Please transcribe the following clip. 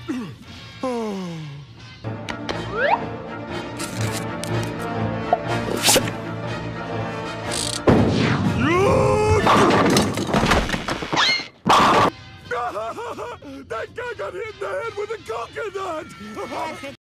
That guy got hit in the head with a coconut!